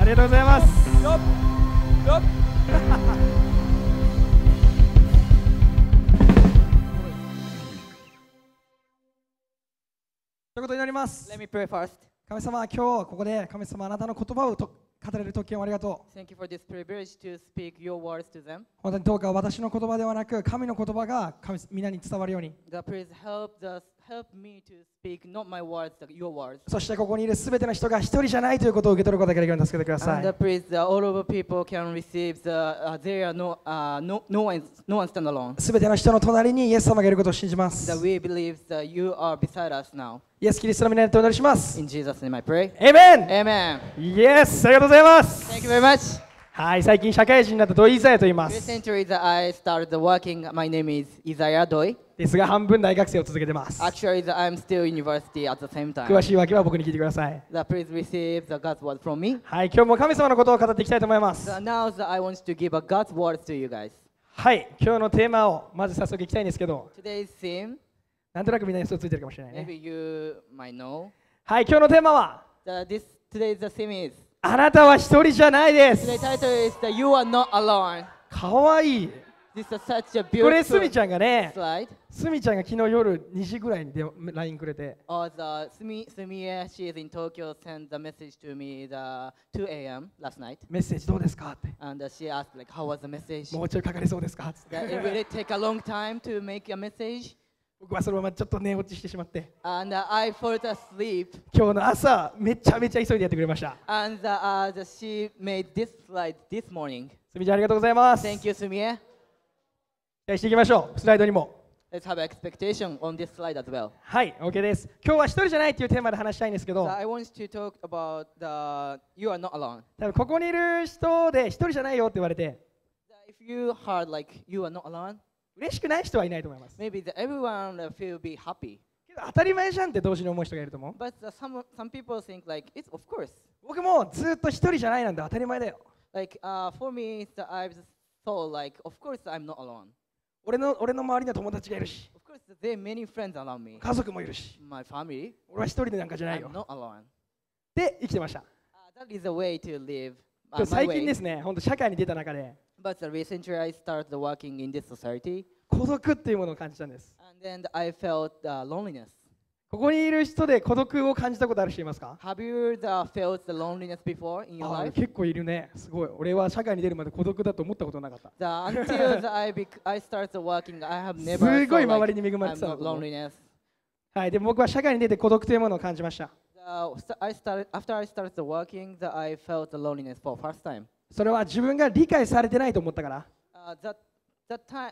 りがとうございます。 よっよっということになります。 Let me pray first. 神様、今日ここで神様あなたの言葉を語れる特権をありがとう。 Thank you for this privilege to speak your words to them. 本当にどうか私の言葉ではなく神の言葉が皆に伝わるように。 Please help me to speak not my words, but your words. そしてここにいるすべての人が一人じゃないということを受け取ることができるように助けてくださ And い。 please, all of people can receive they are no one stand alone. すべての人の隣にイエス様がいることを信じま That す。 we believe that you are beside us now. イエス・キリストの皆によってお祈りします。 In Jesus' name I pray. エイメン Amen. イエス、ありがとうございます。 Thank you very much. はい、最近社会人になった土井イザヤと言います。 Recently that I started working, my name is Isaiah Doi. ですが半分大学生を続けてます。 Actually, I'm still university at the same 詳 time. しいわけは僕に聞いてください。 Please receive the God's word from me. はい、今日も神様のことを語っていきたいと思います。 Now I want to give a God's words to you guys. はい、今日のテーマをまず早速いきたいんですけど、 Today's theme, なんとなくみんなに予想ついてるかもしれないね。 maybe you might know. はい、今日のテーマは、 Today's the theme is. あなたは一人じゃないで Today's す。 title is that you are not alone. かわいい。 This is such a これ、すみ beautiful ちゃんがね、 slide. すみちゃんが昨日夜2時ぐらいにLINE くれて、 Sumie, she is in Tokyo, sent the message to me the 2 a.m. last night. メッセージどうですかって。 And she asked, like, how was the message? もうちょいかかりそうですかって That it really take a long time to make a message. 僕はそのままちょっと寝落ちしてしまって、 And I fell asleep. 今日の朝、めちゃめちゃ急いでやってくれました。 And she made this slide this morning. すみちゃんありがとうございます。 Thank you, Sumie. 期待していきましょう、スライドにも。 Let's have expectation on this slide as well. はい、OK です。今日は一人じゃないというテーマで話したいんですけ So ど、 I want to talk about the you are not alone. 多分ここにいる人で一人じゃないよって言われて、 If you heard like you are not alone, 嬉しくない人はいないと思います。 maybe everyone will be happy. けど当たり前じゃんって同時に思う人がいると思う。 But some people think like it's of course. 僕もずっと一人じゃないなんて当たり前だよ。 Like for me, I've thought like of course I'm not alone. 俺の周りには友達がいるし、 Of course there are many friends around me. 家族もいるし、 My family. 俺は一人でなんかじゃない I'm よ。 not alone. で生きてました。 That is a way to live. でも最 My 近で way. すね、本当社会に出た中で But recently I started working in this society, 孤独っていうものを感じたんです。 and then I felt loneliness. ここにいる人で孤独を感じたことある人いますか？ Have you felt the loneliness before in your あ、 life? 結構いるね。すごい。俺は社会に出るまで孤独だと思ったことなかった。 Until I started working, I have never すごい felt 周 like りに恵まれ I'm てた not の。 loneliness. はい、でも僕は社会に出て孤独というものを感じました。 After I started working, I felt the loneliness for first time. それは自分が理解されてないと思ったから。 That time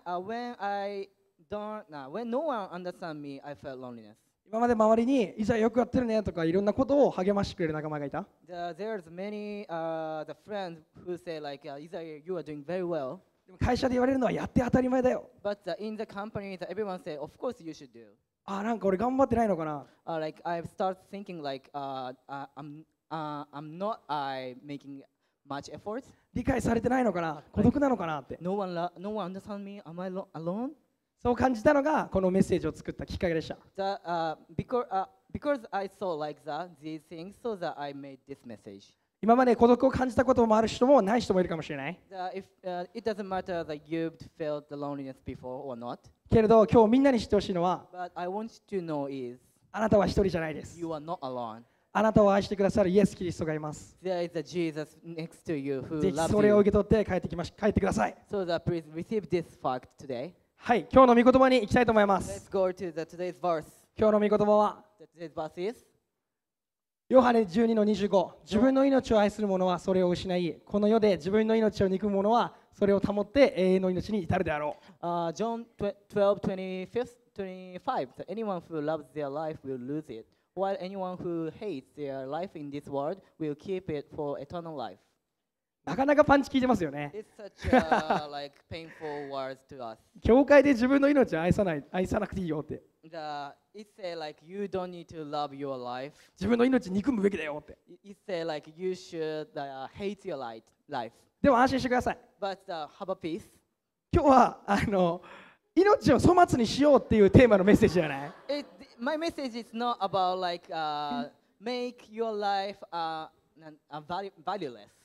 when no one understand me, I felt loneliness. 今まで周りにいざよくやってるねとかいろんなことを励ましてくれる仲間がいた。 There's many the friends who say like, Isaiah, you are doing very well. でも会社で言われるのはやって当たり前だよ。 But in the company, everyone say, of course you should do. あ、なんか俺頑張ってないのかな。 Like I've started thinking like I'm not making much effort. 理解されてないのかな。孤独なのかなって。 No one understand me. Am I alone? そう感じたのがこのメッセージを作ったきっかけでした。 Because I saw like these things, so that I made this message. 今まで孤独を感じたこともある人もない人もいるかもしれない。 It doesn't matter that you've felt the loneliness before or not. けれど今日みんなに知ってほしいのは、 But I want you to know is あなたは一人じゃないです。 you are not alone. あなたを愛してくださるイエス・キリストがいます。 There is a Jesus next to you ぜ who ひ loves それを you. 受け取って帰ってください。 So that please receive this fact today. はい、今日の御言葉に行きたいと思います。 Let's go to today's verse. 今日の御言葉は、 Today's verse is ヨハネ12の25、自分の命を愛する者はそれを失い、この世で自分の命を憎む者はそれを保って永遠の命に至るであろう。 John 12:25. Anyone who loves their life will lose it, while anyone who hates their life in this world will keep it for eternal life. なかなかパンチ効いてますよね。 It's such like painful words to us. 教会で自分の命を愛さなくていいよって。 It say like you don't need to love your life. 自分の命憎むべきだよって。 It say like you should hate your life. でも安心してください。 But have a peace. 今日は命を粗末にしようっていうテーマのメッセージじゃない。 My message is not about like make your life valueless.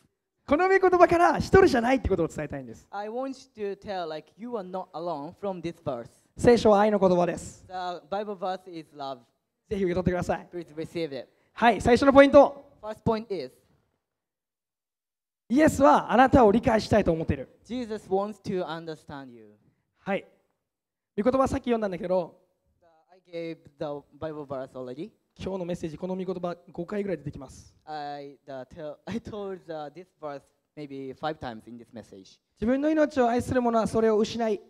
この御言葉から一人じゃないってことを伝えたいんです。 I want to tell like you are not alone from this verse. 聖書は愛の言葉です。 The Bible verse is love. ぜひ受け取ってください。 Please receive it. はい、最初のポイント。 First point is イエスはあなたを理解したいと思っている。 Jesus wants to understand you. はい。御言葉さっき読んだんだけど、 I gave the Bible verse already. 今日のメッセージ、この御言葉5回ぐらい出てきます。 I told this verse maybe 5 times in this message. 自分の命を愛する者はそれを失い、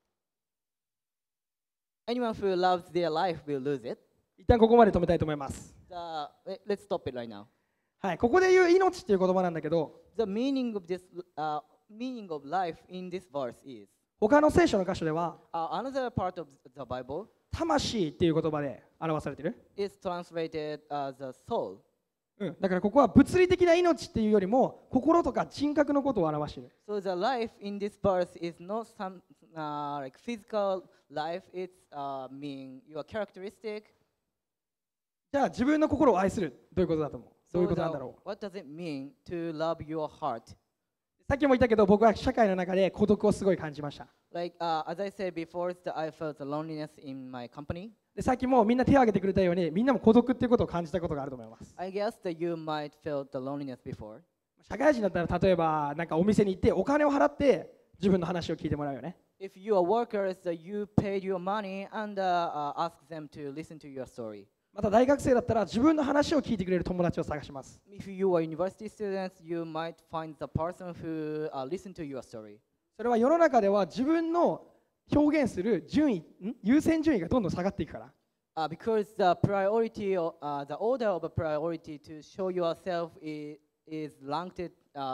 Anyone who loves their life will lose it. 一旦ここまで止めたいと思います。 Let's stop it right now. はい、ここで言う命っていう言葉なんだけど、 The meaning of this meaning of life in this verse is 他の聖書の箇所では、 another part of the Bible 魂っていう言葉で表されている。 is translated as a soul. だからここは物理的な命っていうよりも、心とか人格のことを表している。 So the life in this verse is not some like physical life. It's mean your characteristic. じゃあ自分の心を愛する、どういうことだと思う？どういうことなんだろう？ What does it mean to love your heart? さっきも言ったけど、僕は社会の中で孤独をすごい感じました。 Like as I said before, I felt the loneliness in my company. でさっきもみんな手を挙げてくれたように、みんなも孤独っていうことを感じたことがあると思います。 I guess that you might feel the loneliness before. 社会人だったら例えばなんかお店に行ってお金を払って自分の話を聞いてもらうよね。 If you are workers, you paid your money and ask them to listen to your story. また大学生だったら自分の話を聞いてくれる友達を探します。 If you are university students, you might find the person who listen to your story. それは世の中では自分の表現する優先順位がどんどん下がっていくから。 Because the priority, the order of priority to show yourself is ranked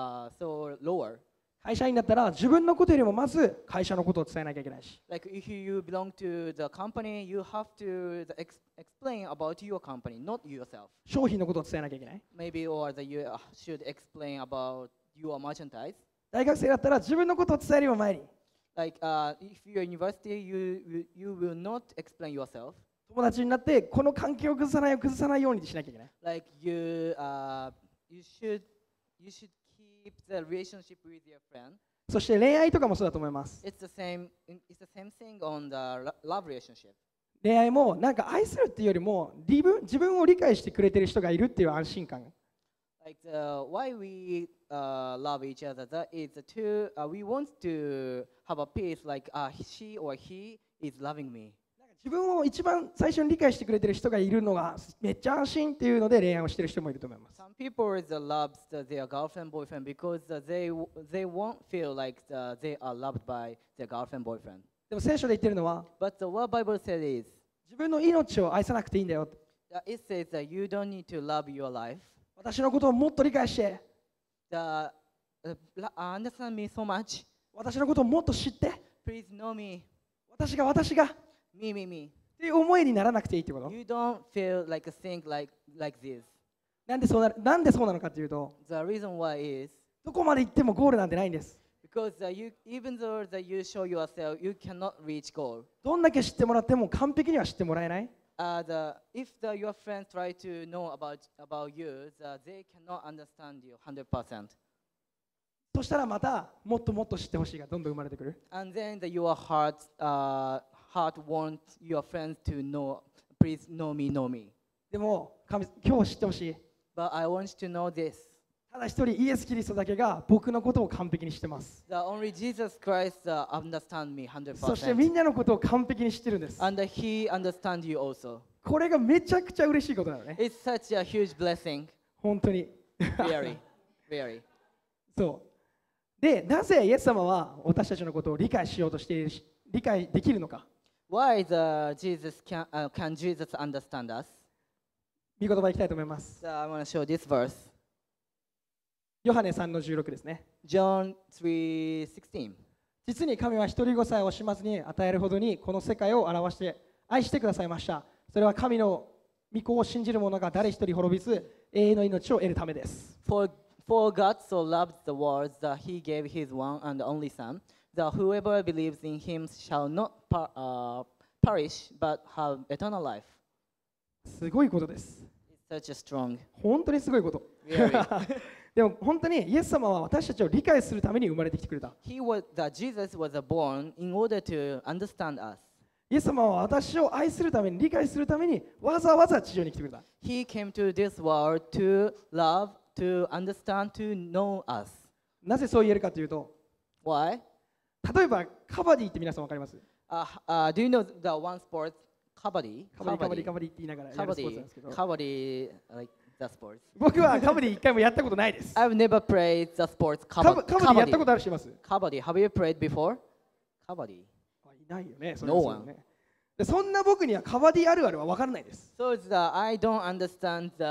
so lower. 会社員だったら自分のことよりもまず会社のことを伝えなきゃいけないし。 Like if you belong to the company, you have to explain about your company, not yourself. 商品のことを伝えなきゃいけない。 Maybe or you should explain about your merchandise. 大学生だったら自分のことを伝えるよりも前に Like if you're university, you will not explain yourself. 友達になってこの関係を崩さないようにしなきゃいけない。 Like you should keep the relationship with your friend. そして恋愛とかもそうだと思います。 It's the same thing on the love relationship. 恋愛もなんか愛するっていうよりも自分を理解してくれてる人がいるっていう安心感。 Like why we love each other, that is we want to have a peace like she or he is loving me. 自分を一番最初に理解してくれてる人がいるのがめっちゃ安心っていうので恋愛をしてる人もいると思います。 Some people love their girlfriend boyfriend because they won't feel like they are loved by their girlfriend boyfriend. でも聖書で言ってるのは But what Bible says is 自分の命を愛さなくていいんだよ。 it says that you don't need to love your life. 私のことをもっと理解して、 Understand me so much. 私のことをもっと知って、 Please know me. 私が Me. っていう思いにならなくていいってこと。 You don't feel like think like this. なんでそうなのかっていうと、 The reason why is どこまで行ってもゴールなんてないんです。 because even though that you show yourself, you cannot reach goal. どんだけ知ってもらっても完璧には知ってもらえない。 If your friends try to know about you, they cannot understand you 100%. そしたらまたもっともっと知ってほしいがどんどん生まれてくる。 And then your heart wants your friends to know, please know me. でも今日知ってほしい。 But I want you to know this. ただ一人イエス・キリストだけが僕のことを完璧に知ってます。 Only Jesus Christ understands me 100%. そしてみんなのことを完璧に知ってるんです。 And He understands you also. これがめちゃくちゃ嬉しいことなのね。 It's such a huge blessing. 本当に。 Very. そう。で、なぜイエス様は私たちのことを理解しようとしているし、理解できるのか。 Why can Jesus understand us? 御言葉いきたいと思います。 I want to show this verse. ヨハネ3の16ですね。 John 3:16. 実に神は一人子さえ惜しまずに与えるほどにこの世界を表して愛してくださいました。それは神の御子を信じる者が誰一人滅びず永遠の命を得るためです。 For God so loved the world that He gave His one and only Son, that whoever believes in Him shall not perish but have eternal life. すごいことです。 It's such a strong. 本当にすごいこと。 でも本当にイエス様は私たちを理解するために生まれてきてくれた。 Jesus was born in order to understand us. イエス様は私を愛するために、理解するためにわざわざ地上に来てくれた。 He came to this world to love, to understand, to know us. なぜそう言えるかというと、 Why? 例えばカバディって皆さんわかります？ Do you know the one sport, kabaddi? カバディカバディカバディって言いながらやるスポーツなんですけど、 Kabaddi, like the sports. 僕はカバディ一回もやったことないです。 I've never played the sports カバディやったことある人います？ Kabaddi. Have you played before? Kabaddi. いないよね。それは No そうよね。でそんな僕にはカバディあるあるは分からないです。 So I don't understand the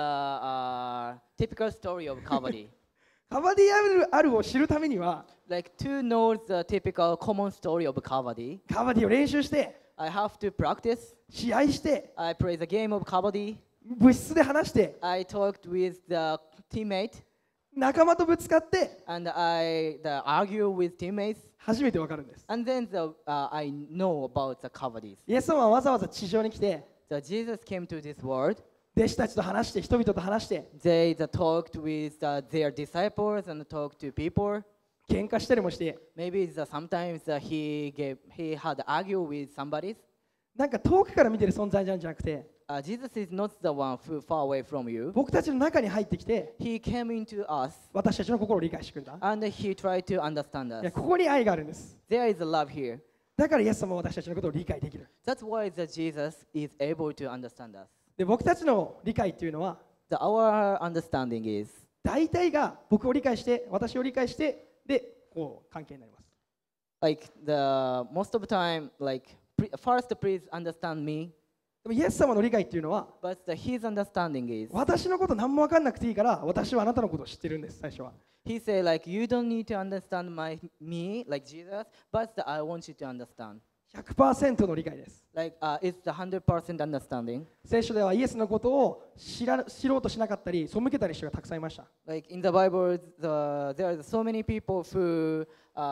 typical story of kabaddi. カバディあるを知るためには、 Like to know the typical common story of kabaddi, カバディを練習して、 I have to practice. 試合して、 I play the game of kabaddi. 部室で話して、 I talked with the teammate 仲間とぶつかって、 and I argue with teammates. 初めて分かるんです。 And then I know about the kabaddis. イエス様はわざわざ地上に来て、 Jesus came to this world. 弟子たちと話して、人々と話して、 They talked with their disciples and talked to people. 喧嘩したりもして、 Maybe sometimes he had argue with somebody. なんか遠くから見てる存在なんじゃなくて、 Jesus is not the one who far away from you. 僕たちの中に入ってきて、 He came into us 私たちの心を理解してくれた。 and he tried to understand いや、 us. ここに愛があるんです。 There is a love here. だからイエス様は私たちのことを理解できる。 That's why Jesus is able to understand us. で、僕たちの理解っていうのは、 Our understanding is 大体が僕を理解して、私を理解して、で、こう関係になります。 like most of the time, like first please understand me. でもイエス様の理解っていうのは、 But his understanding is 私のこと何も分かんなくていいから、私はあなたのことを知ってるんです、最初は。 he say like you don't need to understand me like Jesus, but I want you to understand. 100% の理解です。 Like it's the 100% understanding. 聖書ではイエスのことを知ろうとしなかったり、背けたり人がたくさんいました。 Like in the Bible, there are so many people who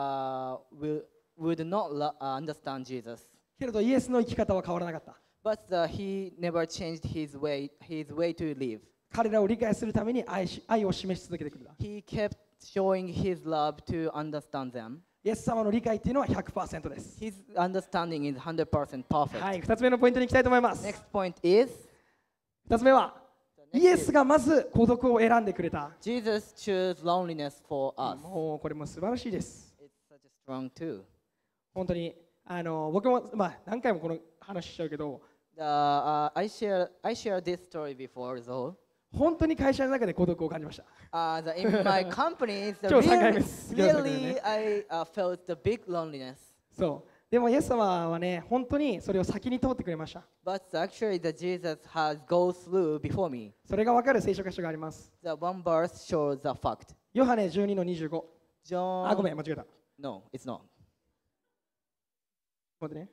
would not understand Jesus. けれどイエスの生き方は変わらなかった。 But he never changed his way to live. 彼らを理解するために愛を示し続けてくれた。 He kept showing his love to understand them. イエス様の理解っていうのは 100% です。 His understanding is 100% perfect. はい、2つ目のポイントに行きたいと思います。 Next point is 2つ目は、イエスがまず孤独を選んでくれた。 Jesus chose loneliness for us. もうこれも素晴らしいです。 It's such a strong too. 本当に僕も、何回もこの話しちゃうけど、 I share this story before though. 本当に会社の中で孤独を感じました。 In my company, 今日3回目です。 really I felt the big loneliness. そう。でもイエス様はね、本当にそれを先に通ってくれました。 But actually, Jesus has gone through before me. それが分かる聖書箇所があります。 The one verse shows the fact. ヨハネ12の25。ご John. めん、間違えた。 No, it's not. 待ってね。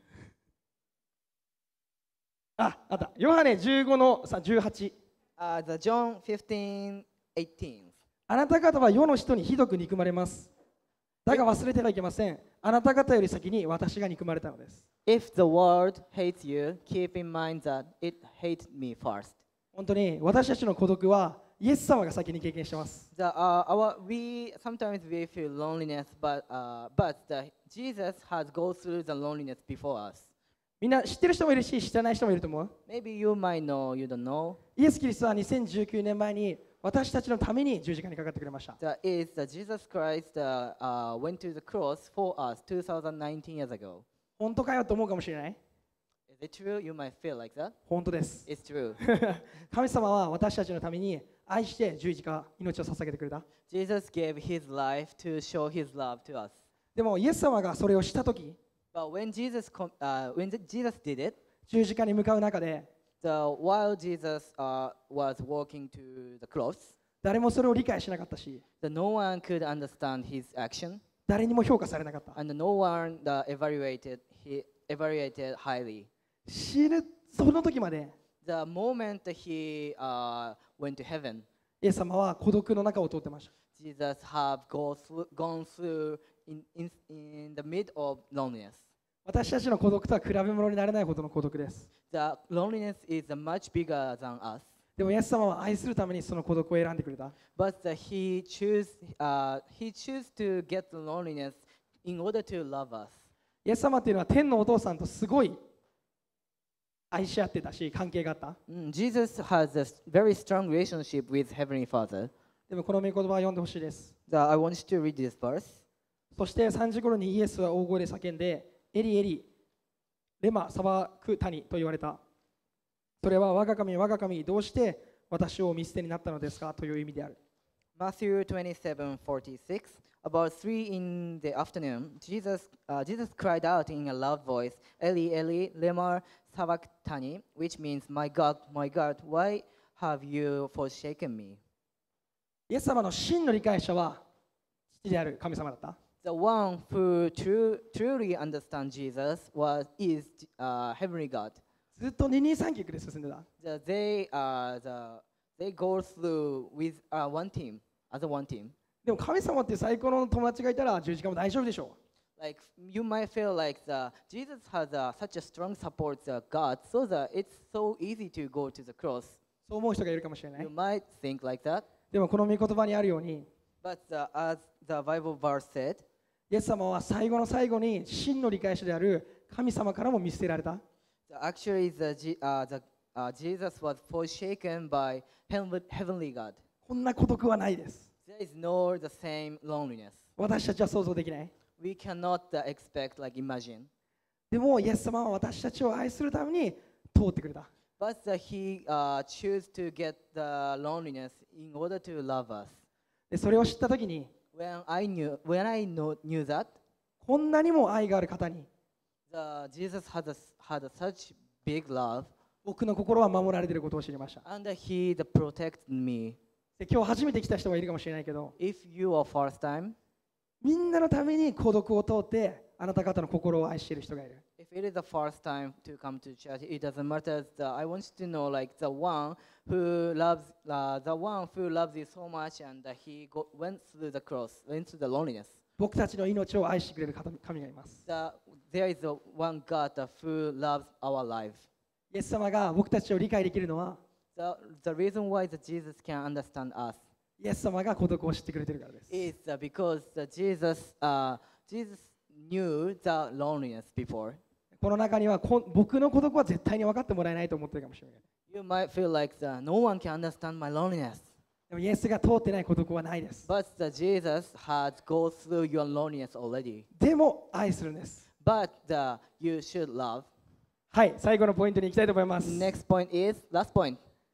あった。ヨハネ15の18。 The John 15:18. あなた方は世の人にひどく憎まれます。だが忘れてはいけません。あなた方より先に私が憎まれたのです。 If the world hates you, keep in mind that it hated me first. 本当に私たちの孤独はイエス様が先に経験しています。 Sometimes we feel loneliness, but Jesus has gone through the loneliness before us. みんな知ってる人もいるし、知らない人もいると思う。 Maybe you might know, you don't know. イエス・キリストは2019年前に私たちのために十字架にかかってくれました。 Jesus Christ went to the cross for us 2019 years ago. 本当かよと思うかもしれない。 Is it true? You might feel like that. 本当です。 It's true. 神様は私たちのために愛して十字架、命を捧げてくれた。 Jesus gave his life to show his love to us. でもイエス様がそれをしたとき、 But when Jesus did it, 十字架に向かう中で、 while Jesus was walking to the cross, 誰もそれを理解しなかったし、 no one could understand his action, 誰にも評価されなかった。 and no one evaluated highly. 死ぬその時まで、 The moment he went to heaven, イエス様は孤独の中を通ってました。 Jesus have gone through in the mid of loneliness. 私たちの孤独とは比べ物にならないほどの孤独です。 The loneliness is much bigger than us. でもイエス様は愛するためにその孤独を選んでくれた。 But he choose to get the loneliness in order to love us. イエス様っていうのは天のお父さんとすごい愛し合ってたし関係があった。 Jesus has a very strong relationship with Heavenly Father. でもこの御言葉を読んでほしいです。 I want you to read this verse. そして3時頃にイエスは大声で叫んで、エリエリ、レマ・サバクタニと言われた。それは我が神、我が神、どうして私を見捨てになったのですかという意味である。 Matthew 27:46. About 3 in the afternoon, Jesus cried out in a loud voice, Eli, Eli, lema sabachthani, which means, my God, why have you forsaken me? イエス様の真の理解者は父である神様だった。 The one who truly understands Jesus is Heavenly God. ずっと二人三脚で進んでた。 They go through with one team, as a one team. でも神様って最高の友達がいたら十字架も大丈夫でしょ Like you might feel like Jesus has such a strong support God, so that it's so easy to go to the cross. う。そう思う人がいるかもしれない You。might think like that, でもこの御言葉にあるように、 but as the Bible verse said, イエス様は最後の最後に真の理解者である神様からも見捨てられた。 actually Jesus was forsaken by Heavenly God. こんな孤独はないです。 There is no the same loneliness. 私たちは想像できない。 We cannot expect, like imagine. でもイエス様は私たちを愛するために通ってくれた。 But he chose to get the loneliness in order to love us. でそれを知ったときに、 When I knew that, こんなにも愛がある方に、 Jesus had such big love, 僕の心は守られていることを知りました。 and he protected me. で今日初めて来た人がいるかもしれないけど、 If you are first time, みんなのために孤独を通ってあなた方の心を愛している人がいる。 if it is the first time to come to church, it doesn't matter. I want you to know, like the one who loves you so much, and went through the cross, went through the loneliness. 僕たちの命を愛してくれる神がいます。 There is one God who loves our life. イエス様が僕たちを理解できるのは、 The reason why Jesus can understand us イエス様が孤独を知ってくれているからです。 is because Jesus knew the loneliness before. この中には僕の孤独は絶対に分かってもらえないと思ってるかもしれない。 You might feel like no one can understand my loneliness. でもイエスが通ってない孤独はないです。 But Jesus had go through your loneliness already. でも愛するんです。 But you should love. はい、最後のポイントに行きたいと思います。 Next point is, last point.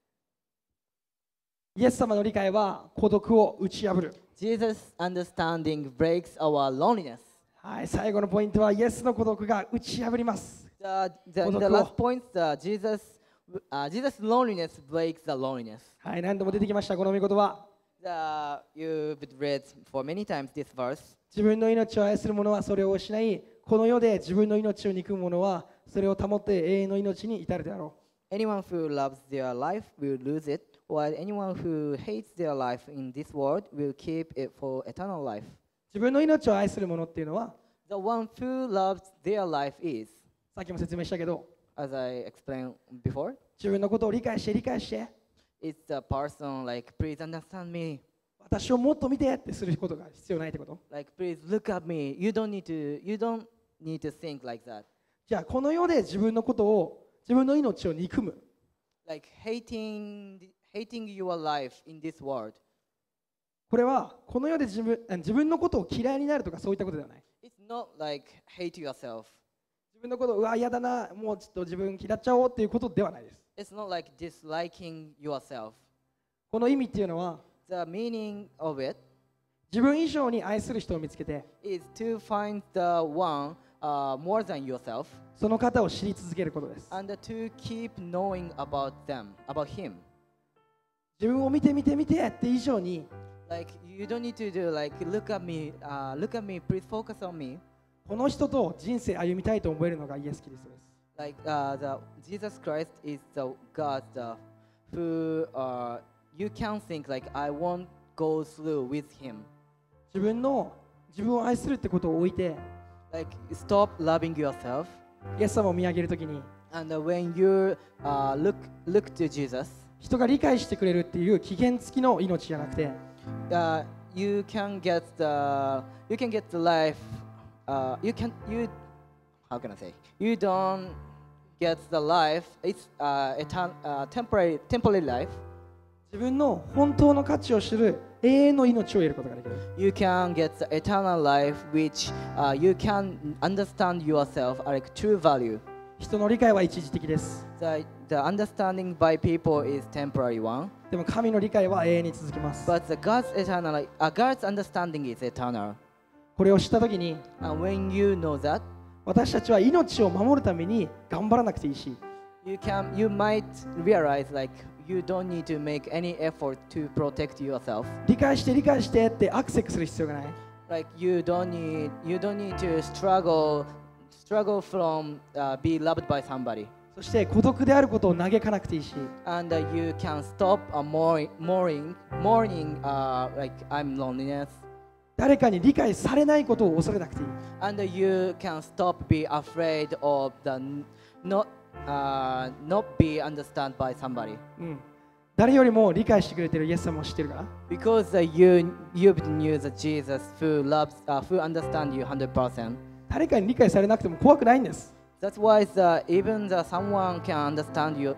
イエス様の理解は孤独を打ち破る。 Jesus' understanding breaks our loneliness. はい、最後のポイントはイエスの孤独が打ち破ります。 The last point, Jesus' loneliness breaks the loneliness. はい、何度も出てきました、この御言葉。 You've read for many times this verse. 自分の命を愛する者はそれを失い、この世で自分の命を憎む者はそれを保って永遠の命に至るであろう。 Anyone who loves their life will lose it, while anyone who hates their life in this world will keep it for eternal life. 自分の命を愛する者っていうのは、 The one who loves their life is, さっきも説明したけど、 as I explained before, 自分のことを理解して、 it's the person like, please understand me, 私をもっと見てってすることが必要ないってこと。 like, please look at me. You don't need to think like that. じゃあこの世で自分のことを、自分の命を憎む。 Like hating your life in this world. これはこの世で自分のことを嫌いになるとかそういったことではない。 It's not like hate yourself. 自分のことをうわ嫌だな、もうちょっと自分嫌っちゃおうっていうことではないです。 It's not like disliking yourself. この意味っていうのは、 The meaning of it 自分以上に愛する人を見つけて、 is to find the one more than yourself, その方を知り続けることです。 and to keep knowing about him. 自分を見てって以上に、 Like you don't need to do like look at me, please focus on me. この人と人生歩みたいと思えるのがイエス・キリストです。 Like Jesus Christ is the God who you can think like I won't go through with him. 自分を愛するってことを置いて、 Like stop loving yourself, イエス様を見上げるときに、 and when you look to Jesus, 人が理解してくれるっていう期限付きの命じゃなくて、 you can get the life. You how can I say? You don't get the life. It's temporary life. 自分の本当の価値を知る永遠の命を得ることができる。 You can get the eternal life, which you can understand yourself like true value. 人の理解は一時的です。 The understanding by people is temporary one, でも神の理解は永遠に続きます。 but God's understanding is eternal. これを知ったときに、 And when you know that, 私たちは命を守るために頑張らなくていいし、 you might realize like you don't need to make any effort to protect yourself. 理解してってアクセスする必要がない。 Like you don't need to struggle from be loved by somebody. そして孤独であることを嘆かなくていいし、 And you can stop mourning like I'm loneliness. 誰かに理解されないことを恐れなくていい。 And you can stop be afraid of the not be understood by somebody. 誰よりも理解してくれてるイエス様を知ってるから。 Because you knew the Jesus who understand you 100%. 誰かに理解されなくても怖くないんです。 That's why even someone can understand you,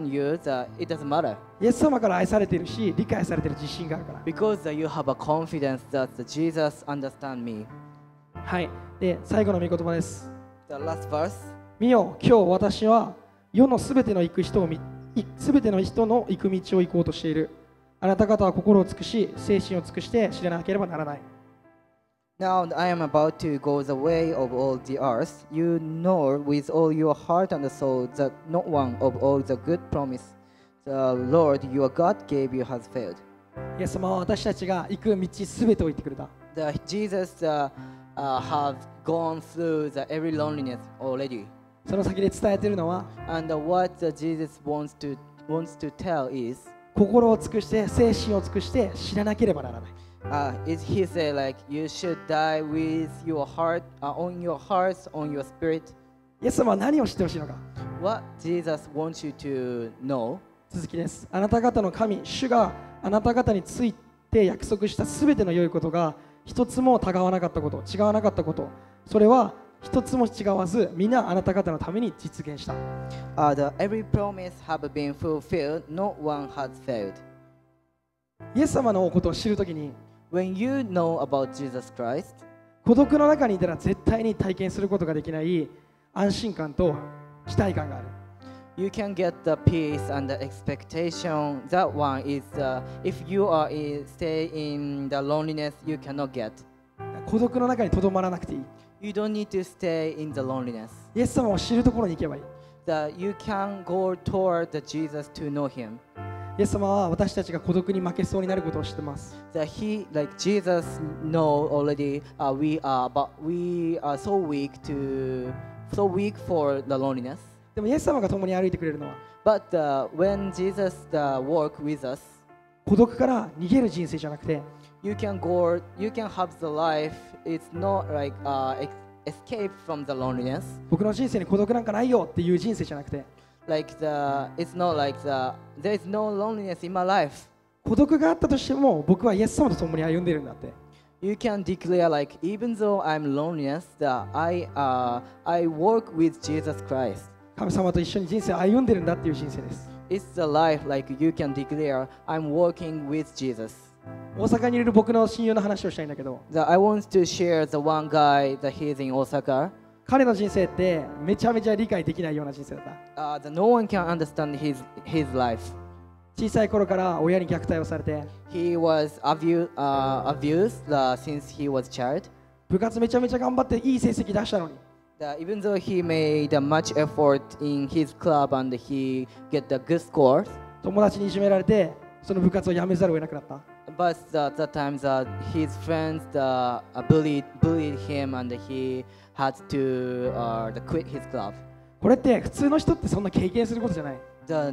it doesn't matter. イエス様から愛されているし、理解されている自信があるから。 Because you have a confidence that Jesus understand me. はい。で、最後の御言葉です。 The last verse. 見よ、今日私は世のすべての人の行く道を行こうとしている。あなた方は心を尽くし、精神を尽くして知らなければならない。 Now I am about to go the way of all the earth. You know with all your heart and soul that not one of all the good promise the Lord your God gave you has failed. イエス様は私たちが行く道すべてを言ってくれた。 Jesus have gone through every loneliness already. その先で伝えているのは、 And what Jesus wants to tell is, 心を尽くして精神を尽くして知らなければならない。 he said like you should die with your heart, on your hearts, on your spirit. イエス様は何を知ってほしいのか。 What Jesus wants you to know. 続きです。あなた方の神、主があなた方について約束したすべての良いことが一つも違わなかったこと、違わなかったこと、それは一つも違わず、皆あなた方のために実現した。 Every promise have been fulfilled, not one has failed. イエス様のことを知るときに、 When you know about Jesus Christ, 孤独の中にいたら絶対に体験することができない安心感と期待感がある。 you can get the peace and the expectation. That one is if you are stay in the loneliness, you cannot get. 孤独の中にとどまらなくていい。 You don't need to stay in the loneliness. イエス様を知るところに行けばいい。 You can go toward the Jesus to know Him. イエス様は私たちが孤独に負けそうになることを知ってます。 Like Jesus know already. We are so weak for the loneliness. でもイエス様が共に歩いてくれるのは、 But when Jesus walk with us, 孤独から逃げる人生じゃなくて、 you can have the life. It's not like escape from the loneliness. 僕の人生に孤独なんかないよっていう人生じゃなくて、 It's not like there is no loneliness in my life. 孤独があったとしても僕はイエス様と共に歩んでいるんだって。 You can declare like even though I'm loneliness, I work with Jesus Christ. 神様と一緒に人生を歩んでるんだっていう人生です。 It's the life like you can declare I'm working with Jesus. 大阪にいる僕の親友の話をしたいんだけど、 I want to share the one guy that he's in Osaka. 彼の人生ってめちゃめちゃ理解できないような人生だった。 No one can understand his life. 小さい頃から親に虐待をされて、 He was abused since he was a child. 部活めちゃめちゃ頑張っていい成績出したのに、 Even though he made much effort in his club and he get the good scores, 友達にいじめられてその部活を辞めざるを得なくなった。 but that times his friends bullied him and he had to quit his club. これって普通の人ってそんな経験することじゃない。 A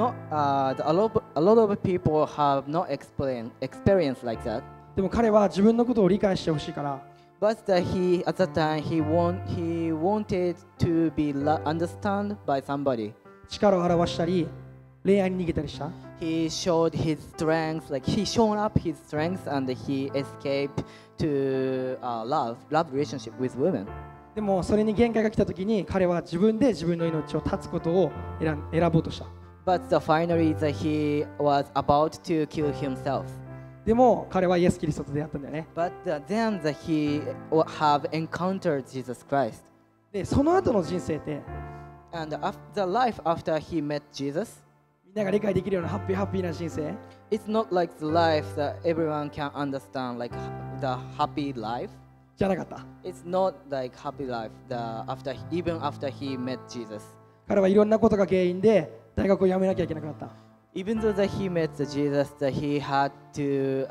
lot of people have not experience like that. でも彼は自分のことを理解してほしいから、 But at that time he wanted to be understood by somebody. 力を表したり恋愛に逃げたりした？ He showed his strength, like he shown up his strength and he escaped to love relationship with women. でもそれに限界が来た時に彼は自分で自分の命を絶つことを選ぼうとした。 But finally, he was about to kill himself. でも彼はイエス・キリストと出会ったんだよね。 But then he have encountered Jesus Christ. でその後の人生って And the life after he met Jesus, みんなが理解できるようなハッピーな人生 it's not like the life that everyone can understand, like the happy life. じゃなかった。 It's not like happy life. Even after he met Jesus, 彼はいろんなことが原因で大学を辞めなきゃいけなくなった。 even though that he met Jesus, that he had to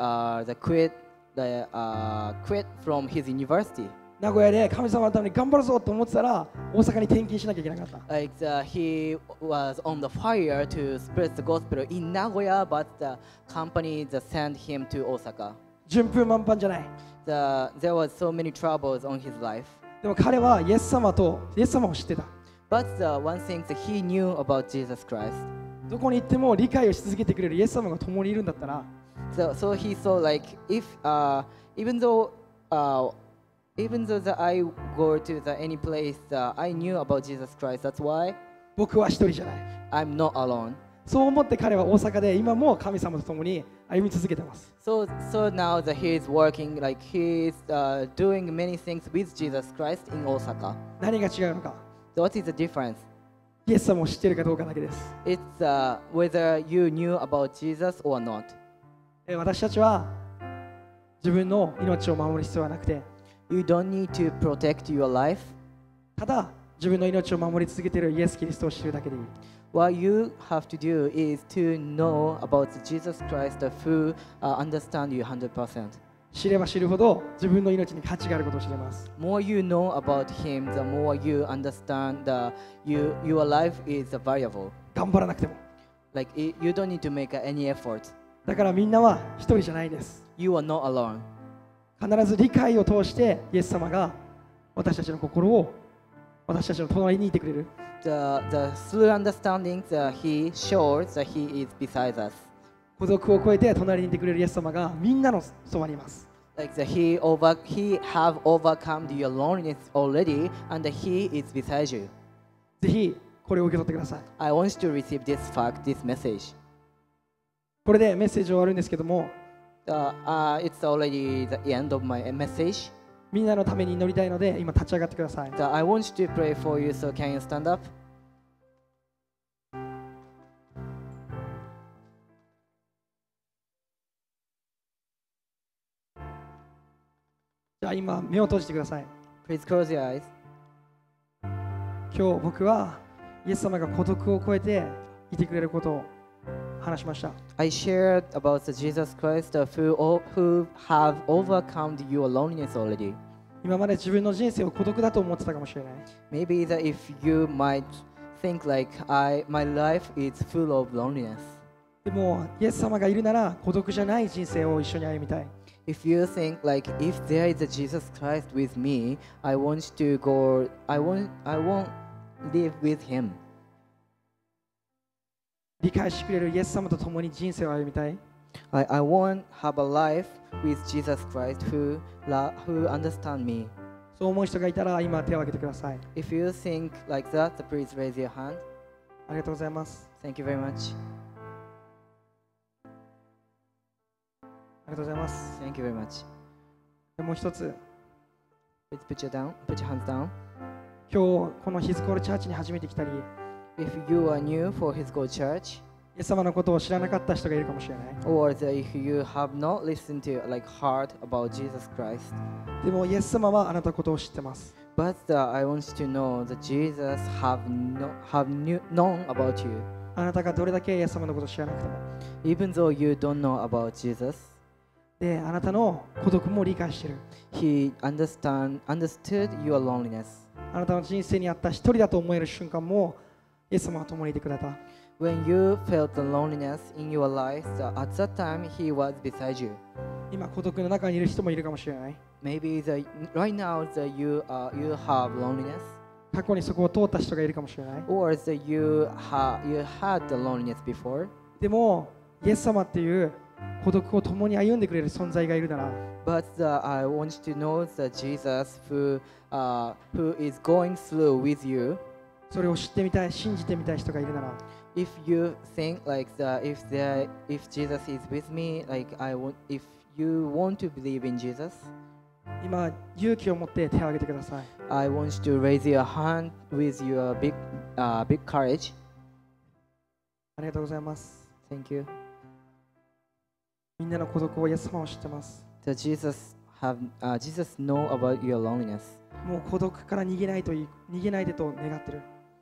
quit from his university. 名古屋で神様のために頑張るぞと思ってたら大阪に転勤しなきゃいけなかった。 Like he was on the fire to spread the gospel in Nagoya, but the company that sent him to Osaka. 順風満帆じゃない。 There was so many troubles on his life. でも彼はイエス様を知ってた。 But the one thing that he knew about Jesus Christ. どこに行っても理解をし続けてくれるイエス様が共にいるんだったら So he saw like if even though that I go to any place I knew about Jesus Christ. That's why 僕は一人じゃない。 I'm not alone. そう思って彼は大阪で今も神様と共に歩み続けています。 So now that he is working, like he is doing many things with Jesus Christ in Osaka. 何が違うのか。 So what is the difference? イエス様を知っているかどうかだけです。 It's whether you knew about Jesus or not. 私たちは自分の命を守る必要はなくて、 You don't need to protect your life. ただ自分の命を守り続けているイエス・キリストを知るだけでいい。 What you have to do is to know about Jesus Christ who understand you 100%. 知れば知るほど自分の命に価値があることを知れます。 More you know about Him, the more you understand your life is valuable. 頑張らなくても。 Like you don't need to make any effort. だからみんなは一人じゃないです。 You are not alone. 必ず理解を通してイエス様が私たちの心を私たちの隣にいてくれる。 The through understanding that He shows that He is beside us. 孤独を超えて隣にいてくれるイエス様がみんなのそばにいます。 Like He have overcome your loneliness already, and He is beside you. ぜひこれを受け取ってください。 I want you to receive this fact, this message. これでメッセージ終わるんですけども、 It's already the end of my message. みんなのために祈りたいので今立ち上がってください。 I want you to pray for you, so can you stand up? じゃあ今目を閉じてください。 Please close your eyes. 今日僕はイエス様が孤独を超えていてくれることを話しました。 I shared about the Jesus Christ who have overcome your loneliness already. 今まで自分の人生を孤独だと思ってたかもしれない。 Maybe that if you might think like my life is full of loneliness. でもイエス様がいるなら孤独じゃない人生を一緒に歩みたい。 If you think like if there is a Jesus Christ with me, I won't live with him. 理解してくれるイエス様と共に人生を歩みたい。 I won't have a life with Jesus Christ who understand me. そう思う人がいたら今手を挙げてください。 If you think like that, please raise your hand. ありがとうございます。 Thank you very much. ありがとうございます。 Thank you very much. もう一つ、 Please put your hands down. 今日このヒズコールチャーチに初めて来たり、 If you are new for His God Church, イエス様のことを知らなかった人がいるかもしれない。 or if you have not listened to like heard about Jesus Christ, でもイエス様はあなたのことを知ってます。 but I want you to know that Jesus have known about you, あなたがどれだけイエス様のことを知らなくても。 even though you don't know about Jesus. で、あなたの孤独も理解している。 He understood your loneliness. あなたの人生にあった一人だと思える瞬間もイエス様は共にいてくれた。 When you felt the loneliness in your life, at that time He was beside you. 今孤独の中にいる人もいるかもしれない。 Maybe right now you have loneliness. 過去にそこを通った人がいるかもしれない。 or you had the loneliness before. でもイエス様っていう孤独を共に歩んでくれる存在がいるなら、 But I want you to know that Jesus who is going through with you. それを知ってみたい、信じてみたい人がいるなら、 If you think like if Jesus is with me, like if you want to believe in Jesus, 今勇気を持って手を挙げてください。 I want you to raise your hand with your big courage. ありがとうございます。 Thank you. みんなの孤独をイエス様を知ってます。 That Jesus know about your loneliness. もう孤独から逃げないでと願ってる。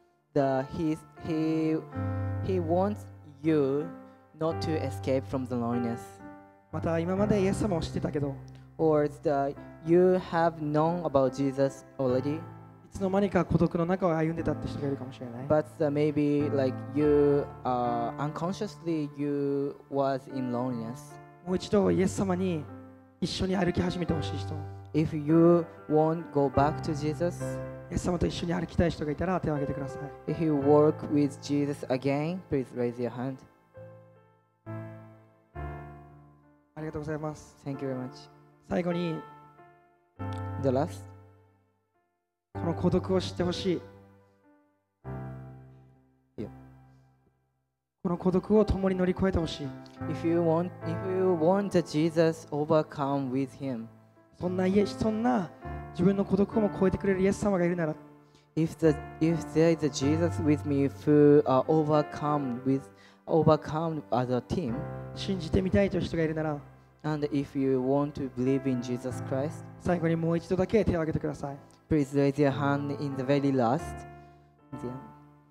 He wants you not to escape from the loneliness. また今までイエス様を知ってたけど、 Or you have known about Jesus already, いつの間にか孤独の中を歩んでたって人がいるかもしれない。 but maybe like you unconsciously you was in loneliness. もう一度イエス様に一緒に歩き始めてほしい人、 If you won't go back to Jesus, イエス様と一緒に歩きたい人がいたら手を挙げてください。 if you work with Jesus again, please raise your hand. ありがとうございます。 Thank you very much. 最後に The last, この孤独を知ってほしい。 いいよ。 この孤独を共に乗り越えてほしい。 if you want that Jesus overcome with him, そんな自分の孤独をも超えてくれるイエス様がいるなら、 if there is a Jesus with me who overcome as a team, 信じてみたいという人がいるなら、 and if you want to believe in Jesus Christ, 最後にもう一度だけ手を挙げてください。 please raise your hand in the very last. The end.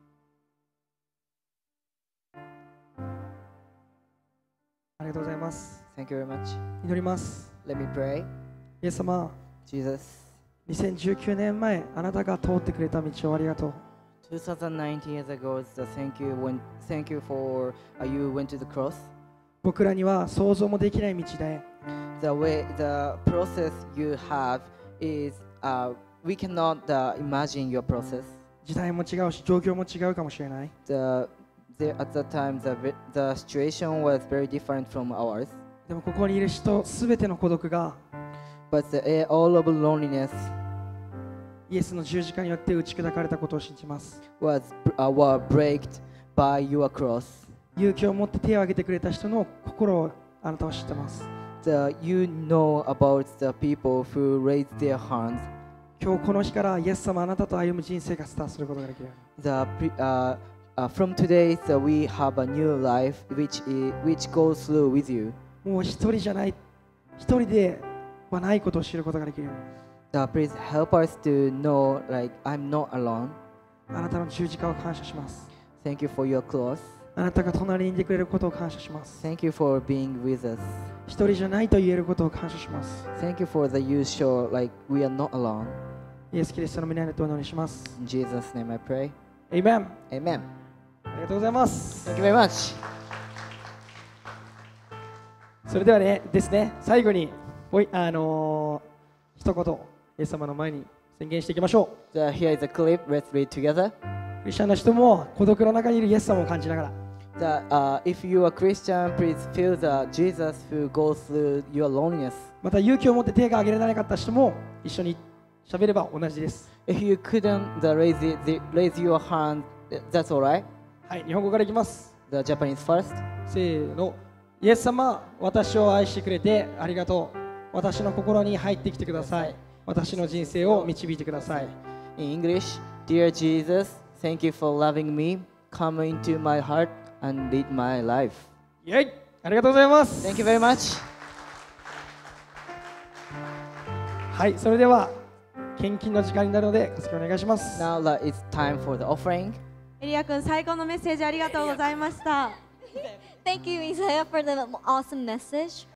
ありがとうございます。 Thank you very much. 祈ります。 Let me pray. イエス様、 Jesus, 2019年前、あなたが通ってくれた道をありがとう。 2019 years ago, thank you for you went to the cross. 僕らには想像もできない道で、 The process you have is we cannot imagine your process. 時代も違うし、状況も違うかもしれない。 At that time, the situation was very different from ours. でもここにいる人、すべての孤独が But all of loneliness イエスの十字架によって打ち砕かれたことを信じます。 were breaked by your cross. 勇気を持って手を挙げてくれた人の心をあなたは知ってます。 You know about the people who raised their hands. 今日この日からイエス様あなたと歩む人生がスタートすることができる。 From today, we have a new life which goes through with you. もう一人じゃない、一人ではないことを知ることができるように。 Please help us to know, like, I'm not alone. あなたの十字架を感謝します。 Thank you for your cross. あなたが隣にいてくれることを感謝します。 Thank you for being with us. 一人じゃないと言えることを感謝します。 Thank you for the you show, like, we are not alone. イエス・キリストの皆によってお祈りします。 In Jesus' name I pray. Amen。 Amen. ありがとうございます。 Thank you very much. それではですね、最後に一言、イエス様の前に宣言していきましょう。 Here is a clip. Let's read together. クリスチャンの人も孤独の中にいるイエス様を感じながら、 If you are Christian, please feel the Jesus who goes through your loneliness. また勇気を持って手が挙げられなかった人も一緒に喋れば同じです。 If you couldn't raise your hand, that's alright. はい、日本語からいきます。 The Japanese first. せーの。イエス様、私を愛してくれてありがとう。私の心に入ってきてください。私の人生を導いてください。 In English, Dear Jesus, thank you for loving me. Come into my heart and lead my life. イェイ、ありがとうございます。 Thank you very much. はい、それでは献金の時間になるので、お願いします。 Now that it's time for the offering. エリア君、最高のメッセージありがとうございました。 Thank you, Isaiah, for the awesome message.